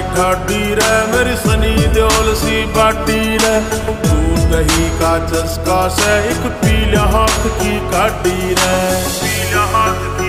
ठाडी रे मेरी सनी देओल सी बाटी रे। तू दही का चस्का से एक पीला हाथ की काटी रे, पीला हाथ की